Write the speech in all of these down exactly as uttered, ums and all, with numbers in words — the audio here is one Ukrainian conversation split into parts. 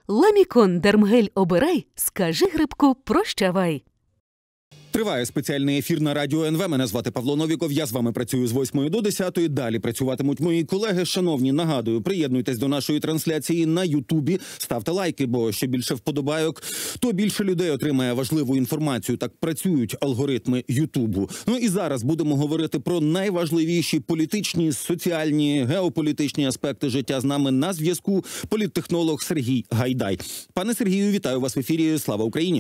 Ламікон Дермгель обирай, скажи грибку прощавай. Триває спеціальний ефір на Радіо ен ве. Мене звати Павло Новіков. Я з вами працюю з восьмої до десятої. Далі працюватимуть мої колеги. Шановні, нагадую, приєднуйтесь до нашої трансляції на Ютубі. Ставте лайки, бо що більше вподобайок, то більше людей отримає важливу інформацію. Так працюють алгоритми Ютубу. Ну і зараз будемо говорити про найважливіші політичні, соціальні, геополітичні аспекти життя. З нами на зв'язку політтехнолог Сергій Гайдай. Пане Сергію, вітаю вас в ефірі. Слава Україні!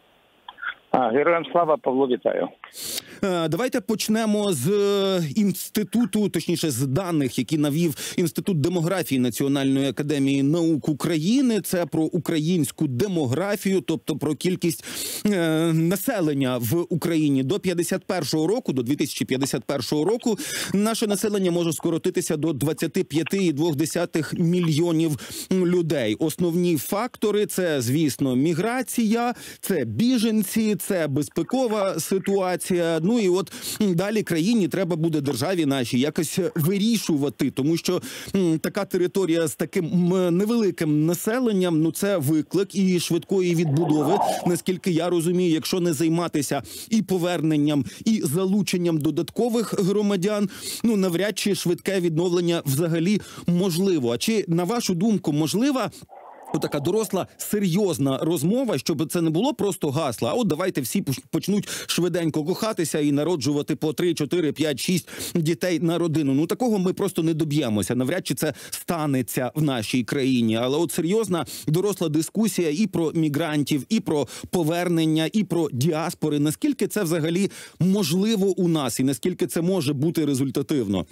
А, героям слава, Павло, вітаю. Давайте почнемо з інституту, точніше з даних, які навів Інститут демографії Національної академії наук України. Це про українську демографію, тобто про кількість е, населення в Україні. До п'ятдесят першого року, до дві тисячі п'ятдесят першого року, наше населення може скоротитися до двадцять п'ять цілих дві десятих мільйонів людей. Основні фактори – це, звісно, міграція, це біженці, це безпекова ситуація. Ну і от далі країні треба буде, державі нашій, якось вирішувати, тому що м, така територія з таким м, невеликим населенням, ну це виклик і швидкої відбудови, наскільки я розумію, якщо не займатися і поверненням, і залученням додаткових громадян, ну навряд чи швидке відновлення взагалі можливо. А чи, на вашу думку, можлива така доросла, серйозна розмова, щоб це не було просто гасла, а от давайте всі почнуть швиденько кохатися і народжувати по три, чотири, п'ять, шість дітей на родину. Ну такого ми просто не доб'ємося. Навряд чи це станеться в нашій країні. Але от серйозна доросла дискусія і про мігрантів, і про повернення, і про діаспори. Наскільки це взагалі можливо у нас і наскільки це може бути результативно?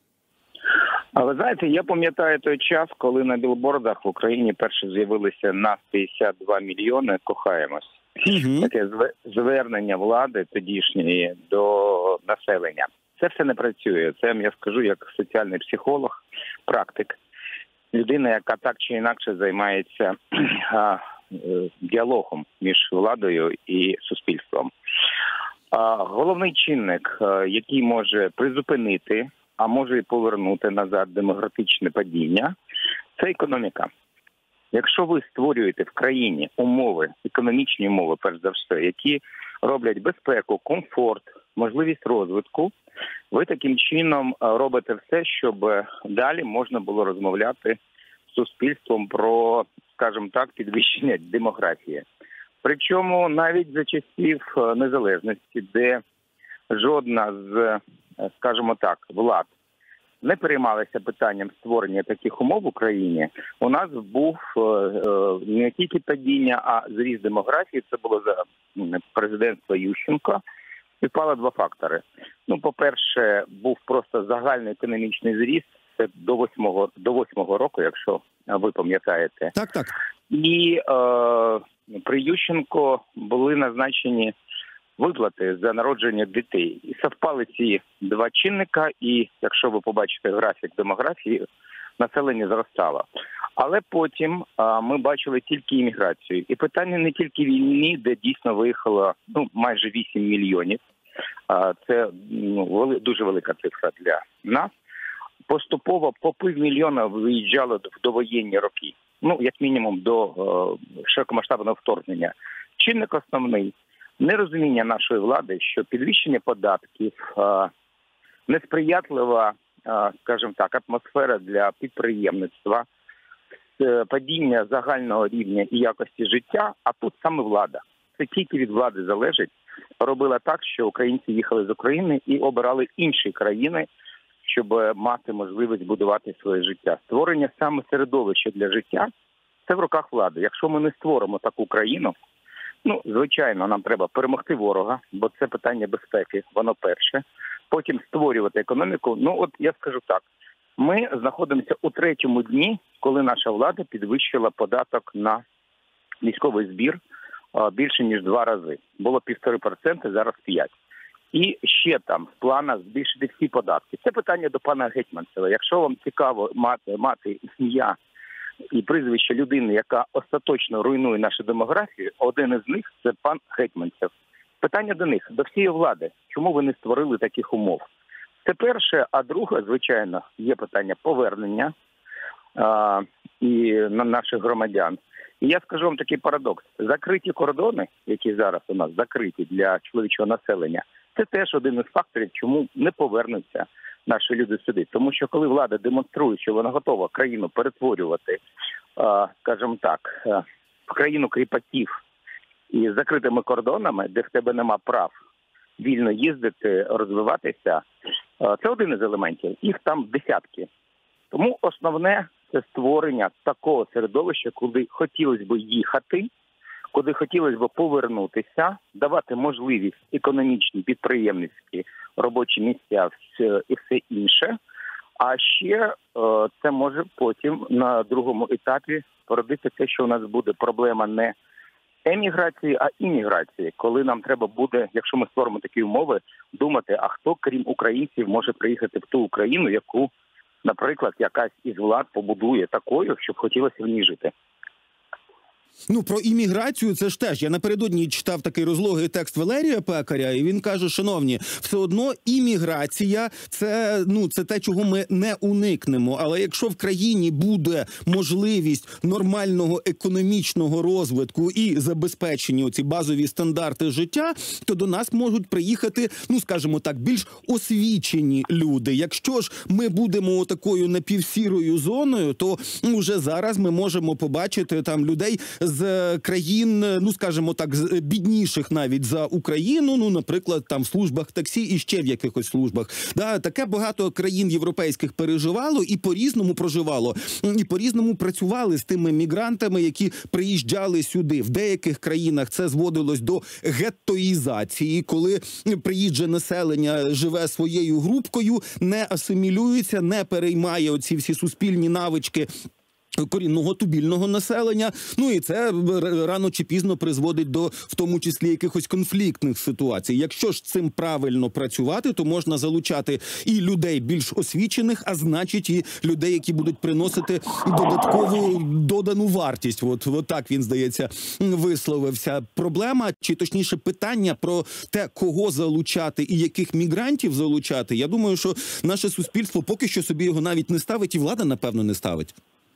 А ви знаєте, я пам'ятаю той час, коли на білбордах в Україні перше з'явилися нас п'ятдесят два мільйони «Кохаємось». Угу. Таке звернення влади тодішньої до населення. Це все не працює. Це, я скажу, як соціальний психолог, практик. Людина, яка так чи інакше займається а, діалогом між владою і суспільством. А, головний чинник, який може призупинити, а може і повернути назад демографічне падіння, це економіка. Якщо ви створюєте в країні умови, економічні умови, перш за все, які роблять безпеку, комфорт, можливість розвитку, ви таким чином робите все, щоб далі можна було розмовляти з суспільством про, скажімо так, підвищення демографії. Причому навіть за часів незалежності, де жодна з, скажімо так, влад не переймалися питанням створення таких умов в Україні, у нас був е, е, не тільки падіння, а зріст демографії. Це було за президентства Ющенка. Співпало два фактори. Ну, по-перше, був просто загальний економічний зріст, це до восьмого, до восьмого року, якщо ви пам'ятаєте. Так, так. І е, при Ющенко були назначені виплати за народження дітей. І совпали ці два чинника, і якщо ви побачите графік демографії, населення зростало. Але потім а, ми бачили тільки імміграцію. І питання не тільки війни, де дійсно виїхало ну, майже вісім мільйонів. А, це ну, вели, дуже велика цифра для нас. Поступово по півмільйона виїжджало в довоєнні роки. Ну, як мінімум, до о, широкомасштабного вторгнення. Чинник основний – нерозуміння нашої влади, що підвищення податків, несприятлива, скажімо так, атмосфера для підприємництва, падіння загального рівня і якості життя, а тут саме влада. Це тільки від влади залежить. Робила так, що українці їхали з України і обирали інші країни, щоб мати можливість будувати своє життя. Створення саме середовища для життя – це в руках влади. Якщо ми не створимо таку країну, ну, звичайно, нам треба перемогти ворога, бо це питання безпеки, воно перше. Потім створювати економіку. Ну, от я скажу так, ми знаходимося у третьому дні, коли наша влада підвищила податок на військовий збір більше, ніж два рази. Було півтори проценти, зараз п'ять. І ще там в планах збільшити всі податки. Це питання до пана Гетманцева. Якщо вам цікаво мати, мати ім'я і прізвище людини, яка остаточно руйнує нашу демографію, один із них – це пан Гетманцев. Питання до них, до всієї влади. Чому ви не створили таких умов? Це перше. А друге, звичайно, є питання повернення а, і на наших громадян. І я скажу вам такий парадокс. Закриті кордони, які зараз у нас закриті для чоловічого населення, це теж один із факторів, чому не повернуться наші люди сюди. Тому що коли влада демонструє, що вона готова країну перетворювати, скажімо так, в країну кріпаків і з закритими кордонами, де в тебе нема прав вільно їздити, розвиватися, це один із елементів. Їх там десятки. Тому основне – це створення такого середовища, куди хотілося б їхати, куди хотілося б повернутися, давати можливість економічні, підприємницькі, робочі місця і все інше. А ще це може потім на другому етапі породити те, що у нас буде проблема не еміграції, а імміграції, коли нам треба буде, якщо ми створимо такі умови, думати, а хто, крім українців, може приїхати в ту Україну, яку, наприклад, якась із влад побудує такою, щоб хотілося в ній жити. Ну, про імміграцію це ж теж. Я напередодні читав такий розлогий текст Валерія Пекаря, і він каже, шановні, все одно імміграція – це, ну, це те, чого ми не уникнемо. Але якщо в країні буде можливість нормального економічного розвитку і забезпечення оці базові стандарти життя, то до нас можуть приїхати, ну, скажімо так, більш освічені люди. Якщо ж ми будемо такою напівсірою зоною, то вже зараз ми можемо побачити там людей з країн, ну, скажімо так, з бідніших навіть за Україну, ну, наприклад, там в службах таксі і ще в якихось службах. Да, таке багато країн європейських переживало і по-різному проживало, і по-різному працювали з тими мігрантами, які приїжджали сюди. В деяких країнах це зводилось до геттоїзації, коли приїжджане населення живе своєю групкою, не асимілюється, не переймає оці всі суспільні навички корінного тубільного населення. Ну і це рано чи пізно призводить до, в тому числі, якихось конфліктних ситуацій. Якщо ж цим правильно працювати, то можна залучати і людей більш освічених, а значить і людей, які будуть приносити додаткову додану вартість. От, от так він, здається, висловився. Проблема, чи точніше питання про те, кого залучати і яких мігрантів залучати, я думаю, що наше суспільство поки що собі його навіть не ставить, і влада, напевно, не ставить.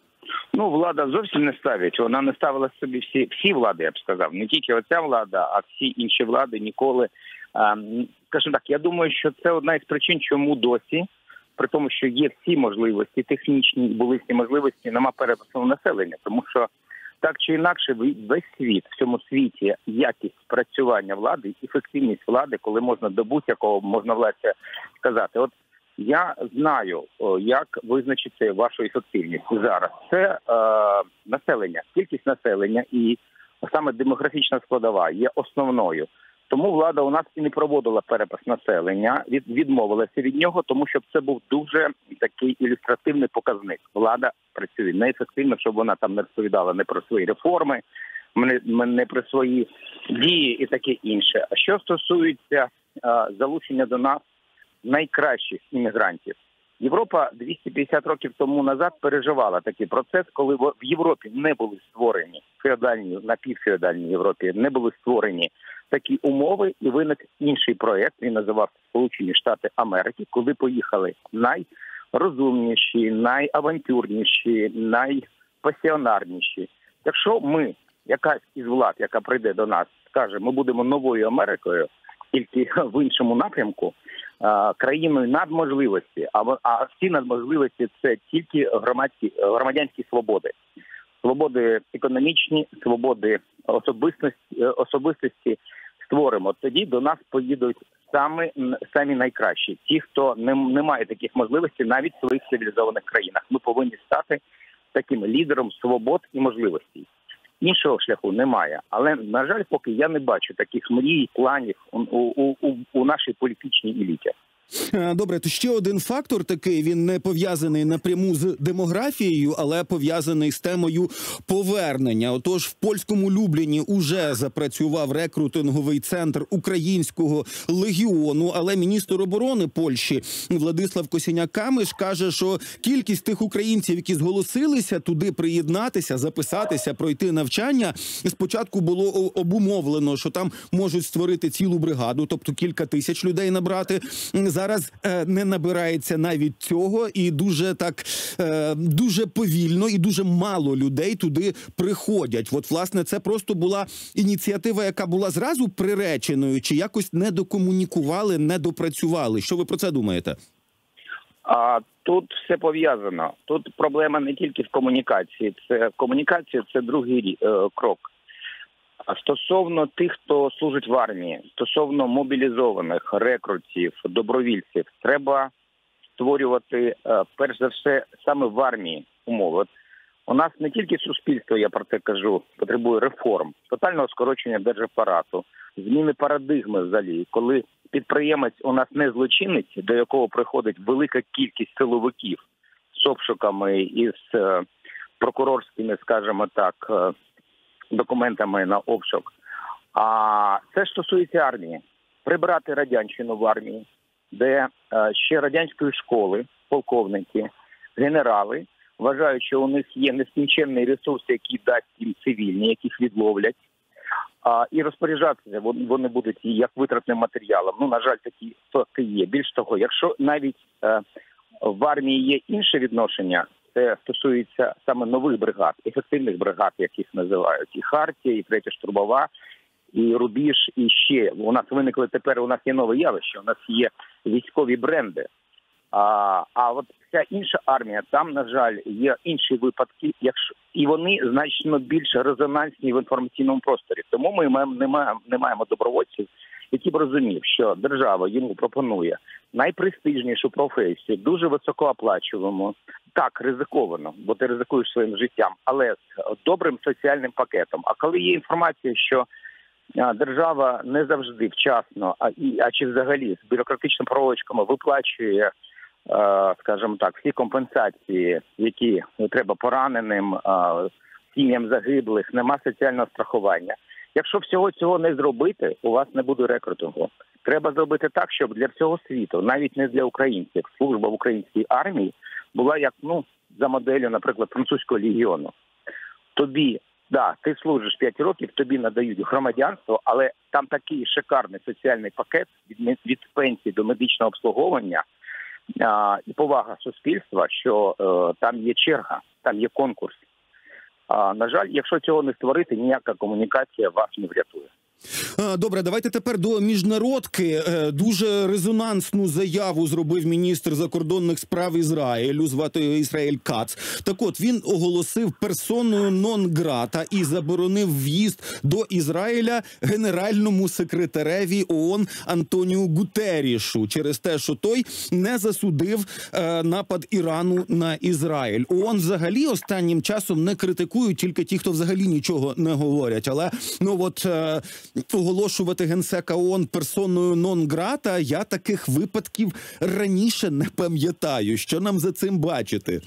Ну, влада зовсім не ставить. Вона не ставила собі всі, всі влади, я б сказав. Не тільки оця влада, а всі інші влади ніколи. А, скажімо так, я думаю, що це одна із причин, чому досі, при тому, що є всі можливості, технічні, були всі можливості, нема перепису населення. Тому що так чи інакше весь світ, в цьому світі якість працювання влади, ефективність влади, коли можна до будь-якого, можна власне сказати. От я знаю, як визначити вашу ефективність зараз. Це е, населення, кількість населення і саме демографічна складова є основною. Тому влада у нас і не проводила перепис населення, від, відмовилася від нього, тому що це був дуже такий ілюстративний показник. Влада працює неефективно, щоб вона там не розповідала не про свої реформи, не, не про свої дії і таке інше. А що стосується е, залучення до нас найкращих іммігрантів. Європа двісті п'ятдесят років тому назад переживала такий процес, коли в Європі не були створені, феодальні, напівфеодальній Європі, не були створені такі умови, і виник інший проєкт, він називався Сполучені Штати Америки, коли поїхали найрозумніші, найавантюрніші, найпасіонарніші. Якщо ми, якась із влад, яка прийде до нас, скаже, ми будемо новою Америкою, тільки в іншому напрямку, країною надможливості, а, а всі надможливості – це тільки громадські, громадянські свободи. Свободи економічні, свободи особистості, особистості створимо. Тоді до нас поїдуть самі, самі найкращі. Ті, хто не, не має таких можливостей навіть в своїх цивілізованих країнах. Ми повинні стати таким лідером свобод і можливостей. Іншого шляху немає. Але, на жаль, поки я не бачу таких мрій, планів у, у, у, у нашій політичній еліті. Добре, то ще один фактор такий, він не пов'язаний напряму з демографією, але пов'язаний з темою повернення. Отож, в польському Любліні уже запрацював рекрутинговий центр українського легіону, але міністр оборони Польщі Владислав Косіняк-Камиш каже, що кількість тих українців, які зголосилися туди приєднатися, записатися, пройти навчання, спочатку було обумовлено, що там можуть створити цілу бригаду, тобто кілька тисяч людей набрати. зараз е, не набирається навіть цього, і дуже так, е, дуже повільно і дуже мало людей туди приходять. От, власне, це просто була ініціатива, яка була зразу приреченою, чи якось не докомунікували, не допрацювали? Що ви про це думаєте? А тут все пов'язано. Тут проблема не тільки в комунікації. Це комунікація – це другий е, крок. А стосовно тих, хто служить в армії, стосовно мобілізованих, рекрутів, добровільців, треба створювати, е, перш за все, саме в армії умови. От у нас не тільки суспільство, я про це кажу, потребує реформ, тотального скорочення держапарату, зміни парадигми взагалі, коли підприємець у нас не злочинець, до якого приходить велика кількість силовиків з обшуками і з е, прокурорськими, скажімо так, е, документами на обшук. А це ж стосується армії. Прибрати радянщину в армії, де е, ще радянської школи, полковники, генерали вважають, що у них є нескінченний ресурс, який дасть їм цивільні, яких відловлять. А, і розпоряджатися вони будуть як витратним матеріалом. Ну, на жаль, такі факти є. Більш того, якщо навіть е, в армії є інше відношення, це стосується саме нових бригад, ефективних бригад, яких називають. І Хартія, і Третя штурмова, і Рубіж, і ще. У нас виникли тепер, у нас є нове явище, у нас є військові бренди. А, а от вся інша армія, там, на жаль, є інші випадки, якщо і вони значно більш резонансні в інформаційному просторі. Тому ми маємо, не, маємо, не маємо добровольців, які б розумів, що держава йому пропонує найпрестижнішу професію, дуже високооплачувану, так, ризиковано, бо ти ризикуєш своїм життям, але з добрим соціальним пакетом. А коли є інформація, що держава не завжди вчасно, а, і, а чи взагалі з бюрократичними проволочками виплачує, скажімо так, всі компенсації, які треба пораненим, сім'ям загиблих, нема соціального страхування. Якщо всього цього не зробити, у вас не буде рекрутингу. Треба зробити так, щоб для всього світу, навіть не для українців, служба в українській армії була як, ну, за моделлю, наприклад, французького легіону. Тобі, да, ти служиш п'ять років, тобі надають громадянство, але там такий шикарний соціальний пакет від, від пенсії до медичного обслуговування, а, і повага суспільства, що е, там є черга, там є конкурс. А, на жаль, якщо цього не створити, ніяка комунікація вас не врятує. Добре, давайте тепер до міжнародки. Дуже резонансну заяву зробив міністр закордонних справ Ізраїлю, звати Ісраїль Кац. Так от, він оголосив персоною нон-грата і заборонив в'їзд до Ізраїля генеральному секретареві ООН Антоніу Гутеррішу через те, що той не засудив е, напад Ірану на Ізраїль. ООН взагалі останнім часом не критикують, тільки ті, хто взагалі нічого не говорять. Але, ну от... Е, оголошувати генсека ООН персоною нон-грата, я таких випадків раніше не пам'ятаю. Що нам за цим бачити?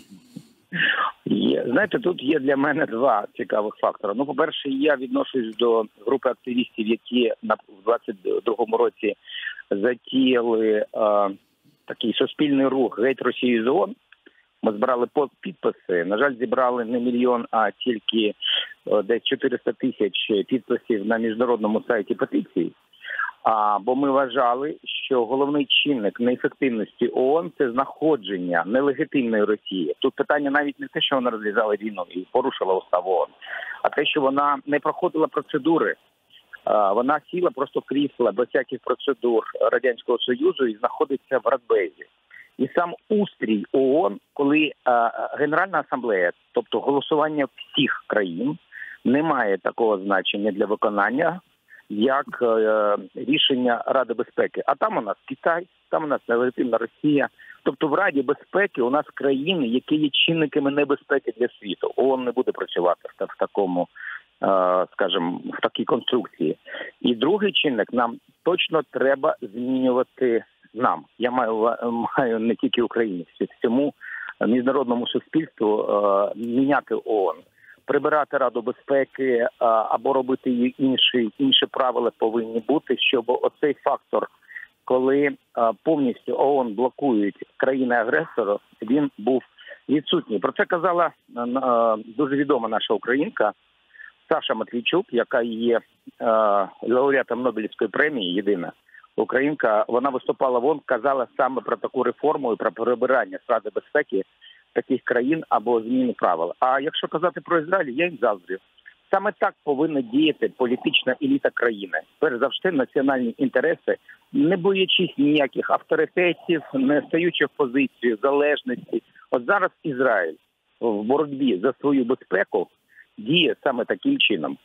Є. Знаєте, тут є для мене два цікавих фактори. Ну, по-перше, я відношусь до групи активістів, які на двадцять другому році затіяли е, такий суспільний рух «Геть Росію з ООН». Ми збирали підписи. На жаль, зібрали не мільйон, а тільки десь чотириста тисяч підписів на міжнародному сайті петиції. А, бо ми вважали, що головний чинник неефективності ООН – це знаходження нелегітимної Росії. Тут питання навіть не те, що вона розв'язала війну і порушила устав ООН, а те, що вона не проходила процедури. А, вона сіла просто в крісло без всяких процедур Радянського Союзу і знаходиться в Радбезі. І сам устрій ООН, коли а, Генеральна асамблея, тобто голосування всіх країн, не має такого значення для виконання, як е, рішення Ради безпеки. А там у нас Китай, там у нас нелегітимна Росія. Тобто в Раді безпеки у нас країни, які є чинниками небезпеки для світу. ООН не буде працювати в, в такому, е, скажімо, в такій конструкції. І другий чинник, нам точно треба змінювати нам. Я маю, маю не тільки Україні, всьому міжнародному суспільству е, міняти ООН. Прибирати Раду безпеки а, або робити її інші, інші правила повинні бути, щоб оцей фактор, коли а, повністю ООН блокують країни-агресора, він був відсутній. Про це казала а, дуже відома наша українка Саша Матвійчук, яка є а, лауреатом Нобелівської премії, єдина. українка, вона виступала вон, казала саме про таку реформу і про перебирання з Ради безпеки таких країн або зміну правил. А якщо казати про Ізраїль, я їм заздрю. Саме так повинна діяти політична еліта країни. Перш за все, національні інтереси, не боячись ніяких авторитетів, не стаючи в позицію залежності. От зараз Ізраїль в боротьбі за свою безпеку діє саме таким чином.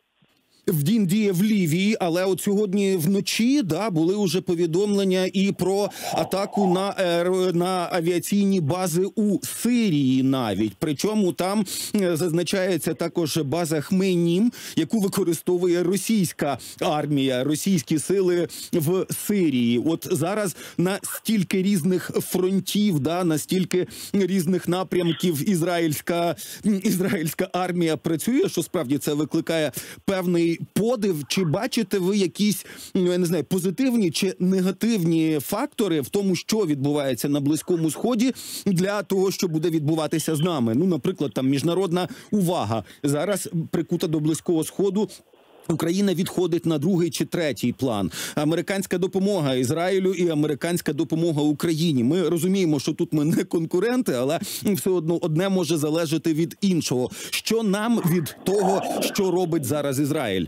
Він діє в Лівії, але от сьогодні вночі да, були уже повідомлення і про атаку на, на авіаційні бази у Сирії навіть. Причому там зазначається також база Хмейнім, яку використовує російська армія, російські сили в Сирії. От зараз на стільки різних фронтів, да, на стільки різних напрямків ізраїльська, ізраїльська армія працює, що справді це викликає певний подив. Чи бачите ви якісь, я не знаю, позитивні чи негативні фактори в тому, що відбувається на Близькому Сході для того, що буде відбуватися з нами? Ну, наприклад, там міжнародна увага зараз прикута до Близького Сходу. Україна відходить на другий чи третій план. Американська допомога Ізраїлю і американська допомога Україні. Ми розуміємо, що тут ми не конкуренти, але все одно одне може залежати від іншого. Що нам від того, що робить зараз Ізраїль?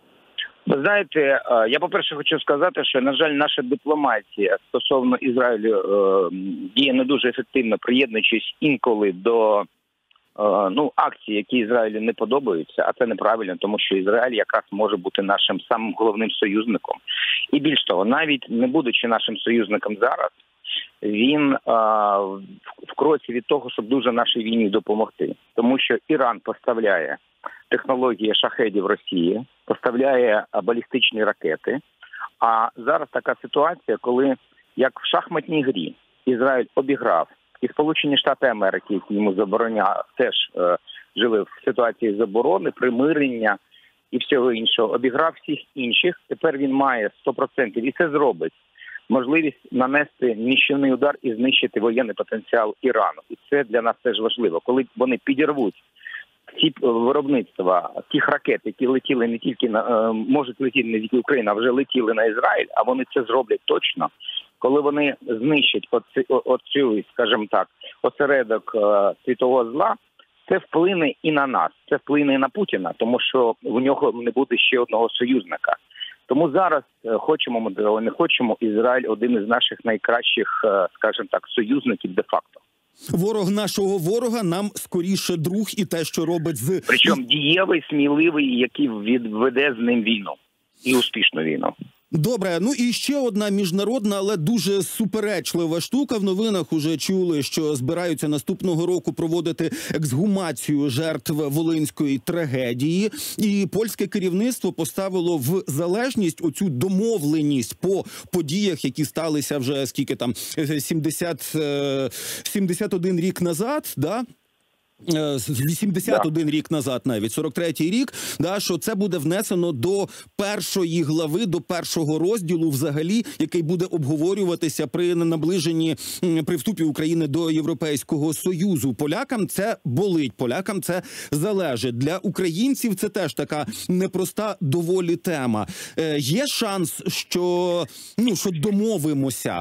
Ви знаєте, я, по-перше, хочу сказати, що, на жаль, наша дипломатія стосовно Ізраїлю діє не дуже ефективно, приєднуючись інколи до ну, акцій, які Ізраїлю не подобаються, а це неправильно, тому що Ізраїль якраз може бути нашим самим головним союзником. І більш того, навіть не будучи нашим союзником зараз, він а, в кроці від того, щоб дуже нашій війні допомогти. Тому що Іран поставляє технології шахедів Росії, поставляє балістичні ракети. А зараз така ситуація, коли, як в шахматній грі, Ізраїль обіграв і Сполучені Штати Америки, які йому забороняли, теж е, жили в ситуації заборони, примирення і всього іншого, обіграв всіх інших. Тепер він має сто відсотків, і це зробить, можливість нанести нищівний удар і знищити воєнний потенціал Ірану. І це для нас теж важливо. Коли вони підірвуть ці виробництва тих ракет, які летіли не тільки на, е, можуть летіти не тільки Україна, а вже летіли на Ізраїль, а вони це зроблять точно. Коли вони знищать оцю, скажімо так, осередок е, світового зла, це вплине і на нас, це вплине і на Путіна, тому що в нього не буде ще одного союзника. Тому зараз, е, хочемо ми того, не хочемо, Ізраїль один із наших найкращих, е, скажімо так, союзників де-факто. Ворог нашого ворога нам скоріше друг, і те, що робить з... Причому дієвий, сміливий, який відведе з ним війну. І успішну війну. Добре, ну і ще одна міжнародна, але дуже суперечлива штука. В новинах уже чули, що збираються наступного року проводити ексгумацію жертв Волинської трагедії. І польське керівництво поставило в залежність оцю домовленість по подіях, які сталися вже скільки там, сімдесят, сімдесят один рік назад, да? вісімдесят один рік назад навіть, сорок третій рік, да, що це буде внесено до першої глави, до першого розділу взагалі, який буде обговорюватися при наближенні, при вступі України до Європейського Союзу. Полякам це болить, полякам це залежить. Для українців це теж така непроста доволі тема. Е, є шанс, що, ну, що домовимося?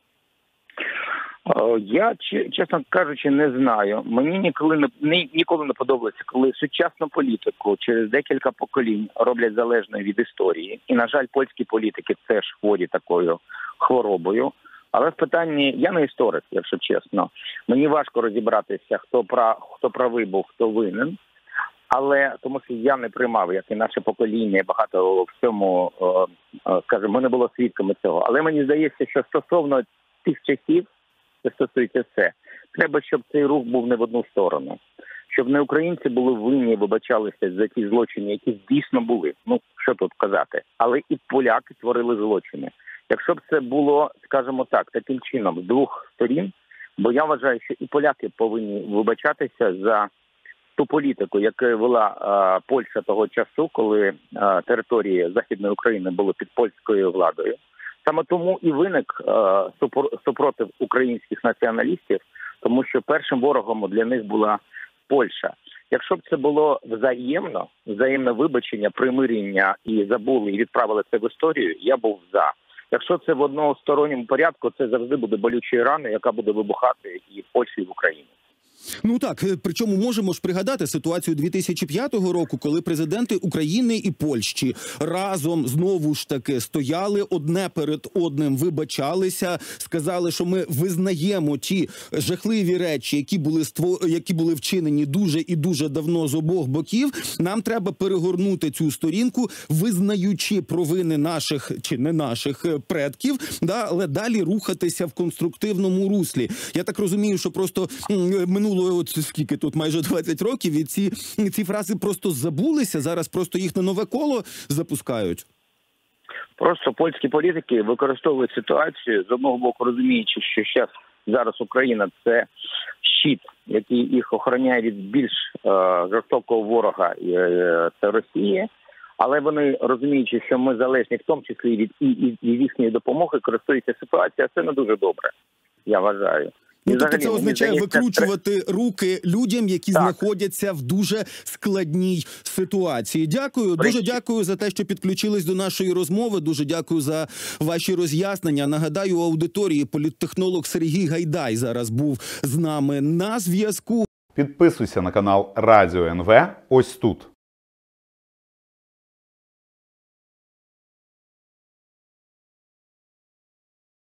Я, чесно кажучи, не знаю. Мені ніколи не, ні, ніколи не подобається, коли сучасну політику через декілька поколінь роблять залежною від історії. І, на жаль, польські політики теж хворі такою хворобою. Але в питанні, я не історик, якщо чесно. Мені важко розібратися, хто, прав, хто правий був, хто винен. Але тому що я не приймав, як і наше покоління, багато в цьому, скажімо, ми не було свідками цього. Але мені здається, що стосовно тих часів, це стосується все. Треба, щоб цей рух був не в одну сторону. Щоб не українці були винні, вибачалися за ті злочини, які дійсно були. Ну, що тут казати. Але і поляки творили злочини. Якщо б це було, скажімо так, таким чином, з двох сторін, бо я вважаю, що і поляки повинні вибачатися за ту політику, яку вела а, Польща того часу, коли а, території Західної України були під польською владою. Саме тому і виник е, супротив українських націоналістів, тому що першим ворогом для них була Польща. Якщо б це було взаємно, взаємне вибачення, примирення і забули, і відправили це в історію, я був за. Якщо це в односторонньому порядку, це завжди буде болючою раною, яка буде вибухати і в Польщі, і в Україні. Ну так, причому можемо ж пригадати ситуацію дві тисячі п'ятого року, коли президенти України і Польщі разом знову ж таки стояли одне перед одним, вибачалися, сказали, що ми визнаємо ті жахливі речі, які були ство... які були вчинені дуже і дуже давно з обох боків. Нам треба перегорнути цю сторінку, визнаючи провини наших чи не наших предків, да, але далі рухатися в конструктивному руслі. Я так розумію, що просто минуло от скільки тут, майже двадцять років, і ці, ці фрази просто забулися, зараз просто їх на нове коло запускають. Просто польські політики використовують ситуацію, з одного боку розуміючи, що зараз, зараз Україна – це щит, який їх охороняє від більш е, жорстокого ворога, е, це Росія, але вони, розуміючи, що ми залежні в тому числі від і, і, і їхньої допомоги, користуються ситуацією, це не дуже добре, я вважаю. Ну, тобто це означає викручувати руки людям, які так. знаходяться в дуже складній ситуації. Дякую, дуже дякую за те, що підключились до нашої розмови, дуже дякую за ваші роз'яснення. Нагадаю, у аудиторії політтехнолог Сергій Гайдай зараз був з нами на зв'язку. Підписуйся на канал Радіо ен ве ось тут.